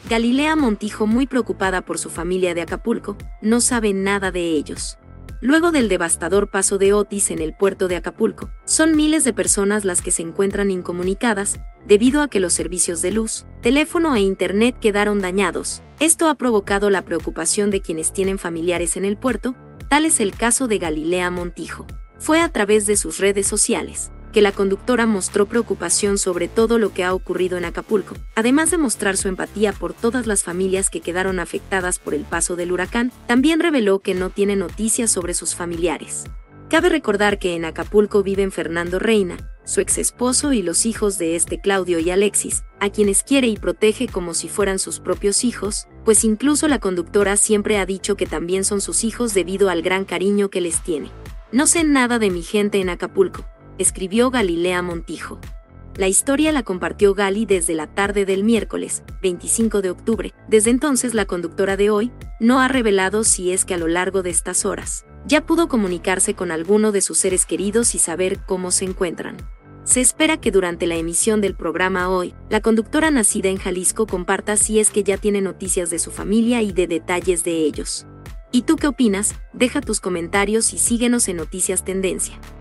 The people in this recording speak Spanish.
Galilea Montijo, muy preocupada por su familia de Acapulco, no sabe nada de ellos. Luego del devastador paso de Otis en el puerto de Acapulco, son miles de personas las que se encuentran incomunicadas, debido a que los servicios de luz, teléfono e internet quedaron dañados. Esto ha provocado la preocupación de quienes tienen familiares en el puerto, tal es el caso de Galilea Montijo. Fue a través de sus redes sociales que la conductora mostró preocupación sobre todo lo que ha ocurrido en Acapulco, además de mostrar su empatía por todas las familias que quedaron afectadas por el paso del huracán. También reveló que no tiene noticias sobre sus familiares. Cabe recordar que en Acapulco viven Fernando Reina, su ex esposo, y los hijos de este, Claudio y Alexis, a quienes quiere y protege como si fueran sus propios hijos, pues incluso la conductora siempre ha dicho que también son sus hijos debido al gran cariño que les tiene. No sé nada de mi gente en Acapulco, escribió Galilea Montijo. La historia la compartió Gali desde la tarde del miércoles, 25 de octubre. Desde entonces la conductora de hoy no ha revelado si es que a lo largo de estas horas ya pudo comunicarse con alguno de sus seres queridos y saber cómo se encuentran. Se espera que durante la emisión del programa hoy, la conductora nacida en Jalisco comparta si es que ya tiene noticias de su familia y de detalles de ellos. ¿Y tú qué opinas? Deja tus comentarios y síguenos en Noticias Tendencia.